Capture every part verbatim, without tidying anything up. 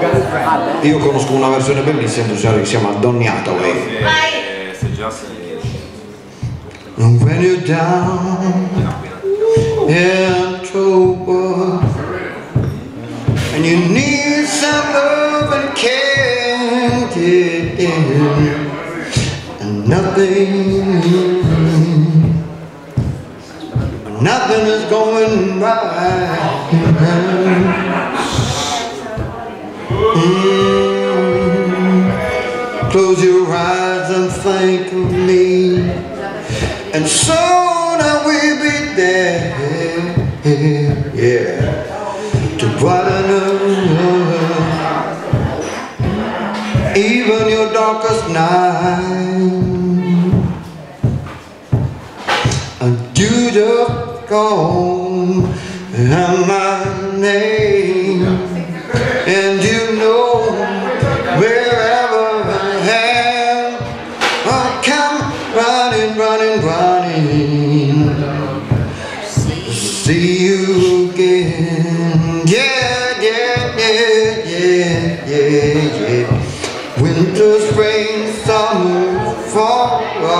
Io conosco una versione bellissima che si chiama Donny Hathaway. And when you're down in trouble and you need some love and care, and nothing, nothing is going right. Mm. Close your eyes and think of me, and soon I will be there, yeah, to brighten up even your darkest night. And you just call my name, and you know wherever I am, I'll come running, running, running to see you again. Yeah, yeah, yeah, yeah, yeah, yeah. Winter, spring, summer, fall.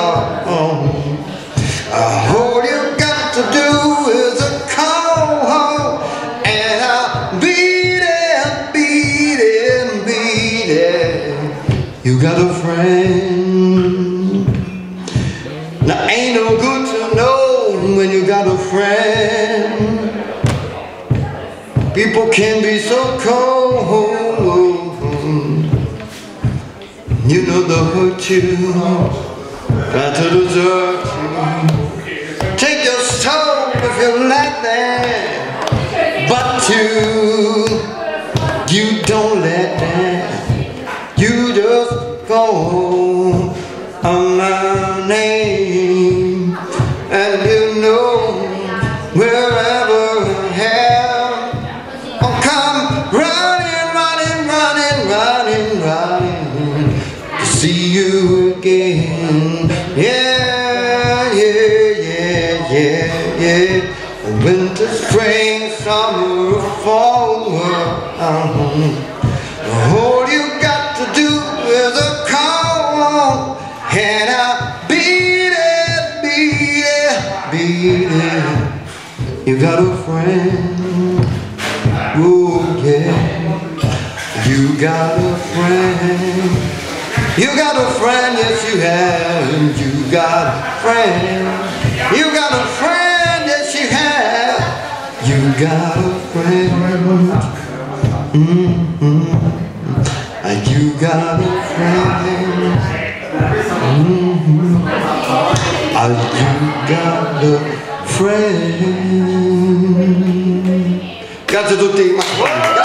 All you got to do is a call home, and I'll be there, be there, be there. You got a friend. Now ain't no good to know when you got a friend. People can be so cold. You know they'll hurt you, try to desert you. Take your soul if you like that, but you, you don't let that. You just go on my name, and you know wherever I am, I'll come running, running, running, running, running to see you again. Yeah, yeah, yeah, yeah, yeah. Winter, spring, summer, fall. All you got to do is a call, and I'll be there, be there, be there. You got a friend, oh yeah. You got a friend. You got a friend, yes you have. You got a friend. You got a friend, yes you have. You got a friend. Mm-hmm. And you got a friend. Mm-hmm. And you got a friend. Grazie a tutti.